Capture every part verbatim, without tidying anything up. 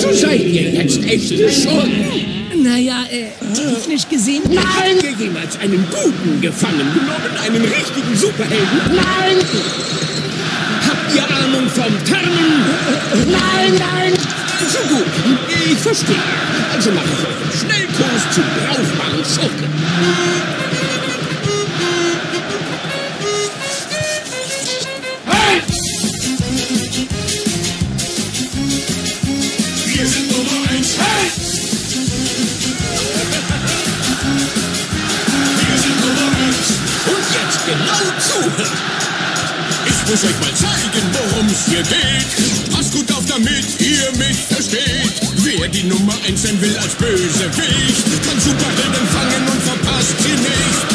Also seid ihr jetzt echte Schurken? Naja, äh, technisch gesehen... Nein! Habt ihr jemals einen Guten gefangen genommen? Einen richtigen Superhelden? Nein! Habt ihr Ahnung vom Tarnen? Nein, nein! So gut, ich verstehe. Also mache ich euch einen Schnellkurs zu brauchbaren Schurken. Hey! Wir sind Nummer eins. Hey! Wir sind Nummer eins. Und jetzt genau zuhören. Ich muss euch mal zeigen, worum es hier geht. Passt gut auf, damit ihr mich versteht. Wer die Nummer eins sein will als Bösewicht, kann Superhelden fangen und verpasst sie nicht.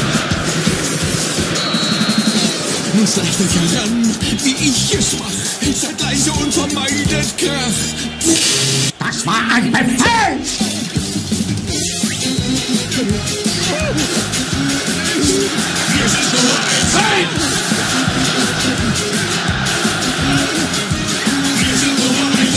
Nun schleicht euch heran, wie ich es mach. Seid leise und vermeidet Krach. Das war ein Befehl! Wir sind Nummer eins. Hey! Wir sind Nummer eins.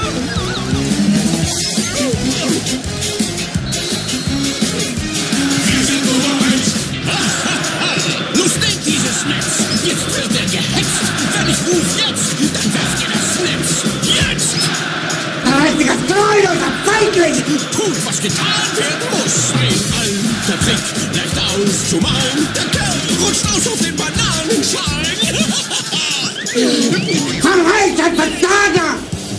Wir sind Nummer eins. Los, nehmt dieses Netz. Jetzt wird er gehetzt. Wenn ich ruf jetzt, dann werft ihr das Netz. Jetzt! Einziger treuloser Feigling! Tut, was getan werden muss. Ein alter Trick, leicht auszumalen. Der Kerl rutscht aus auf den Bananenschalen. Verreicht, ein Versager!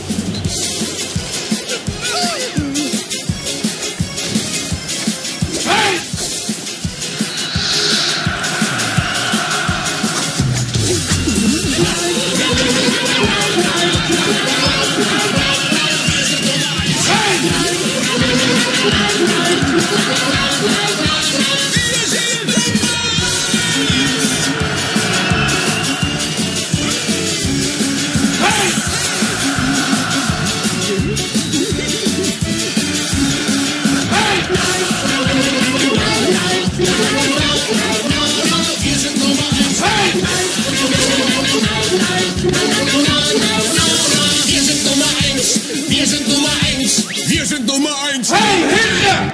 Hey! Wir sind Nummer eins! Wir sind Nummer eins! Hey, Hitler!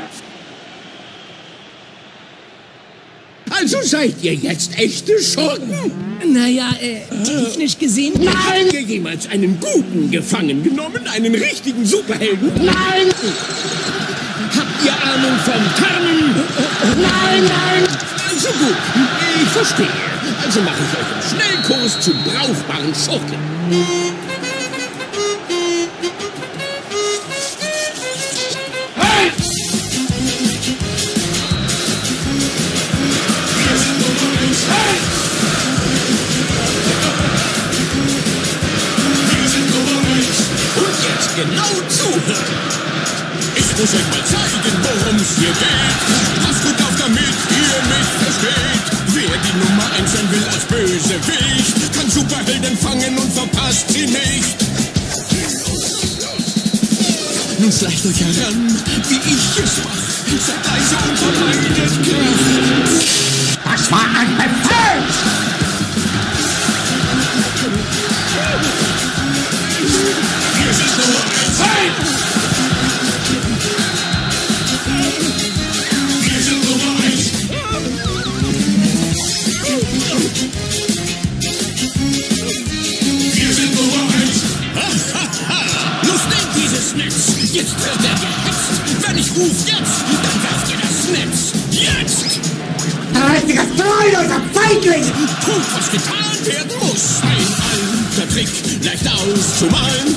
Also seid ihr jetzt echte Schurken? Naja, äh, technisch gesehen... Nein! Habt ihr jemals einen Guten gefangen genommen? Einen richtigen Superhelden? Nein! Habt ihr Ahnung vom Tarnen? Nein, nein! So gut, ich verstehe. Also mache ich euch einen Schnellkurs zu brauchbaren Schurken. Hey! Wir sind Nummer eins. Hey! Wir sind Nummer eins. Und jetzt genau zuhören. Ich muss euch mal zeigen, worum es hier geht. Passt gut auf, damit ihr mich versteht. Wer die Nummer eins sein will als Bösewicht, kann Superhelden fangen und verpasst sie nicht. Nun schleicht euch heran, wie ich es mach. Seid leise und vermeidet Krach. Das war ein Befehl! Wir sind Nummer eins. Hey! Wir sind Nummer eins. Wir sind Nummer eins. Los, nehmt dieses Netz. Jetzt wird er gehetzt. Wenn ich ruf jetzt, dann werft ihr das Netz. Jetzt! Einziger treuloser Feigling! Tut, was getan werden muss. Ein alter Trick, leicht auszumalen.